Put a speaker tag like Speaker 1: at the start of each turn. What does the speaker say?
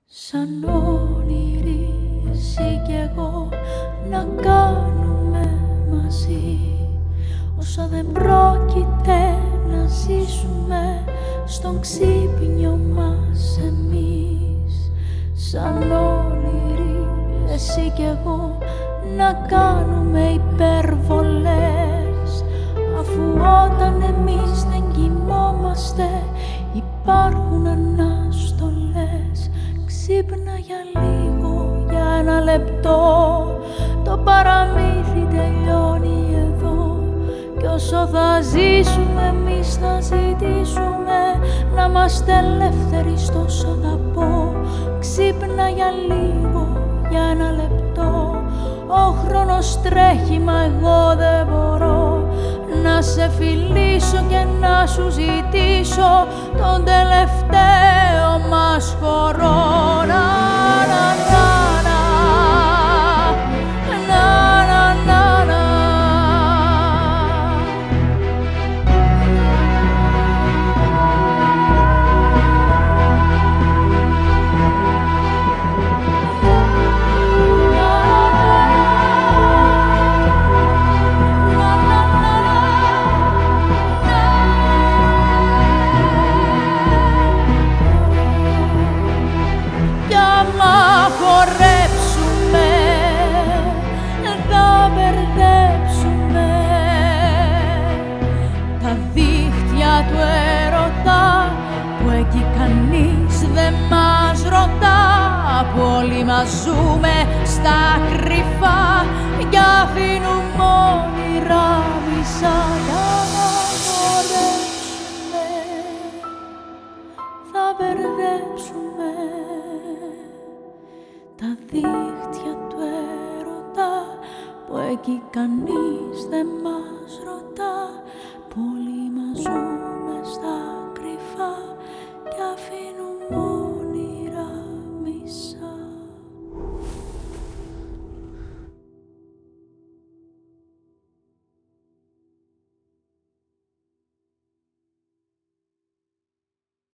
Speaker 1: Σαν όνειροι εσύ κι εγώ να κάνουμε μαζί όσα δεν πρόκειται να ζήσουμε στον ξύπνιο μας εμείς. Σαν όνειροι εσύ κι εγώ να κάνουμε υπερβολές, αφού όταν εμείς δεν κοιμόμαστε υπάρχουν αναστολές. Ξύπνα για λίγο, για ένα λεπτό, το παραμύθι τελειώνει εδώ. Κι όσο θα ζήσουμε εμείς θα ζητήσουμε να είμαστε ελεύθεροι στο σ' αγαπώ. Ξύπνα για λίγο, για ένα λεπτό, ο χρόνος τρέχει μα εγώ δεν μπορώ να σε φιλήσω και να σου ζητήσω τον τελευταίο μας χορό. Του έρωτα που εκεί κανείς δεν μας ρωτά, που όλοι μας ζούμε στα κρυφά κι αφήνουμε όνειρα μισά. Για να χορέψουμε θα μπερδέψουμε τα δίχτυα του έρωτα που εκεί κανείς δεν μας ρωτά, που όλοι